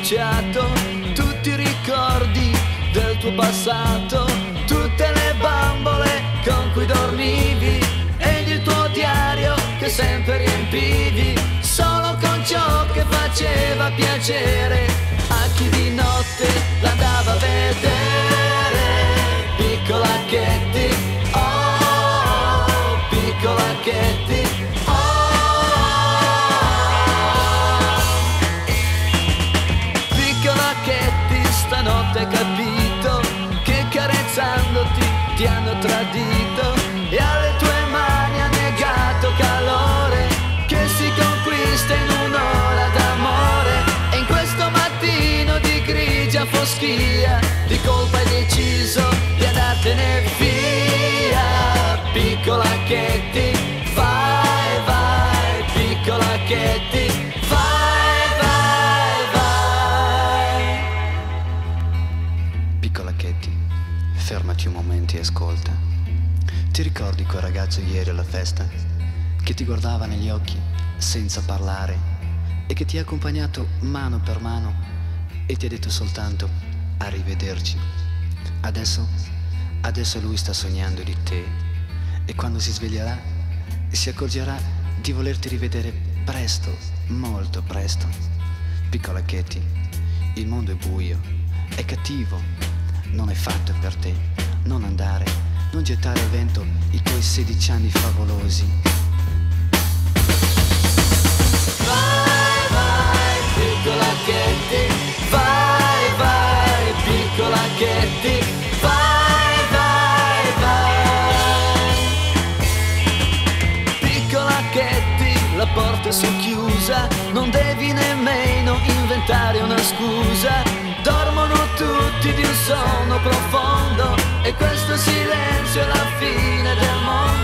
bruciato tutti i ricordi del tuo passato, tutte le bambole con cui dormivi ed il tuo diario che sempre riempivi solo con ciò che faceva piacere a chi di notte l'andava a vedere. Piccola Katie, oh, piccola Katie, piccola Katie, stanotte hai capito che carezzandoti ti hanno tradito e alle tue mani ha negato calore che si conquista in un'ora d'amore. E in questo mattino di grigia foschia di colpa hai deciso di andartene via. Piccola Katie, vai, vai, piccola Katie, vai, vai, vai. Piccola Katie, fermati un momento e ascolta. Ti ricordi quel ragazzo ieri alla festa che ti guardava negli occhi senza parlare e che ti ha accompagnato mano per mano e ti ha detto soltanto arrivederci? Adesso lui sta sognando di te e quando si sveglierà si accorgerà di volerti rivedere presto, molto presto. Piccola Katie, il mondo è buio, è cattivo, non è fatto per te. Non andare, non gettare al vento i tuoi 16 anni favolosi. Vai, vai, piccola Katie, vai, vai, piccola Katie, vai, vai, vai. Piccola Katie, la porta è socchiusa, non devi nemmeno inventare una scusa. Dormono tutti di un sonno profondo e questo silenzio è la fine del mondo.